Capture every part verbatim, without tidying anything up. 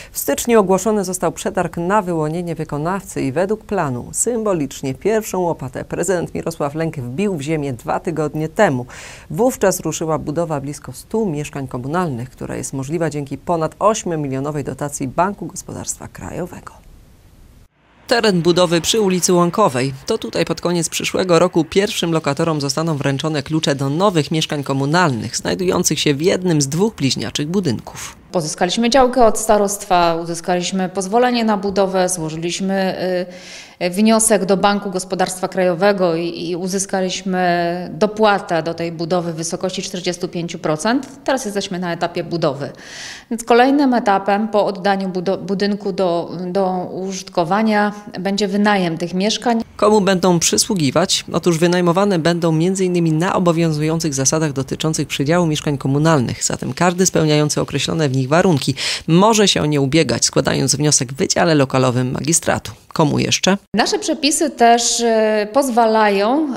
W styczniu ogłoszony został przetarg na wyłonienie wykonawcy i według planu symbolicznie pierwszą łopatę prezydent Mirosław Lęk wbił w ziemię dwa tygodnie temu. Wówczas ruszyła budowa blisko stu mieszkań komunalnych, która jest możliwa dzięki ponad ośmiomilionowej dotacji Banku Gospodarstwa Krajowego. Teren budowy przy ulicy Łąkowej. To tutaj pod koniec przyszłego roku pierwszym lokatorom zostaną wręczone klucze do nowych mieszkań komunalnych, znajdujących się w jednym z dwóch bliźniaczych budynków. Pozyskaliśmy działkę od starostwa, uzyskaliśmy pozwolenie na budowę, złożyliśmy wniosek do Banku Gospodarstwa Krajowego i uzyskaliśmy dopłatę do tej budowy w wysokości czterdziestu pięciu procent. Teraz jesteśmy na etapie budowy. Więc kolejnym etapem po oddaniu budynku do, do użytkowania będzie wynajem tych mieszkań. Komu będą przysługiwać? Otóż wynajmowane będą między innymi na obowiązujących zasadach dotyczących przydziału mieszkań komunalnych. Zatem każdy spełniający określone w nich warunki może się o nie ubiegać, składając wniosek w Wydziale Lokalowym Magistratu. Komu jeszcze? Nasze przepisy też pozwalają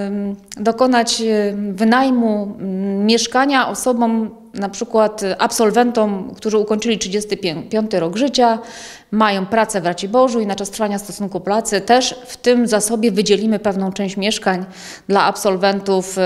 dokonać wynajmu mieszkania osobom, na przykład absolwentom, którzy ukończyli trzydziesty piąty rok życia, mają pracę w Raciborzu i na czas trwania stosunku pracy też w tym zasobie wydzielimy pewną część mieszkań dla absolwentów,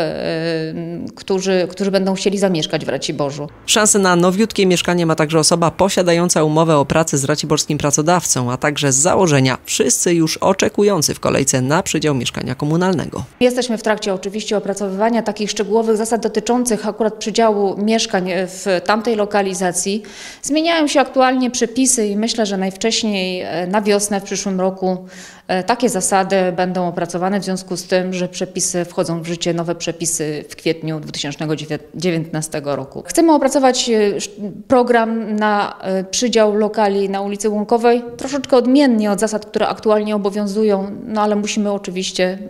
którzy, którzy będą chcieli zamieszkać w Raciborzu. Szansę na nowiutkie mieszkanie ma także osoba posiadająca umowę o pracę z raciborskim pracodawcą, a także z założenia wszyscy już oczekujący w kolejce na przydział mieszkania komunalnego. Jesteśmy w trakcie oczywiście opracowywania takich szczegółowych zasad dotyczących akurat przydziału mieszkań w tamtej lokalizacji. Zmieniają się aktualnie przepisy i myślę, że najwcześniej na wiosnę w przyszłym roku takie zasady będą opracowane w związku z tym, że przepisy wchodzą w życie, nowe przepisy w kwietniu dwa tysiące dziewiętnastego roku. Chcemy opracować program na przydział lokali na ulicy Łąkowej, troszeczkę odmiennie od zasad, które aktualnie obowiązują, no ale musimy oczywiście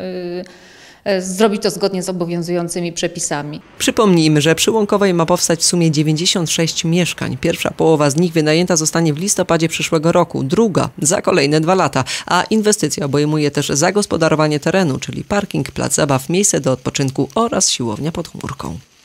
zrobić to zgodnie z obowiązującymi przepisami. Przypomnijmy, że przy Łąkowej ma powstać w sumie dziewięćdziesiąt sześć mieszkań. Pierwsza połowa z nich wynajęta zostanie w listopadzie przyszłego roku, druga za kolejne dwa lata, a inwestycja obejmuje też zagospodarowanie terenu, czyli parking, plac zabaw, miejsce do odpoczynku oraz siłownia pod chmurką.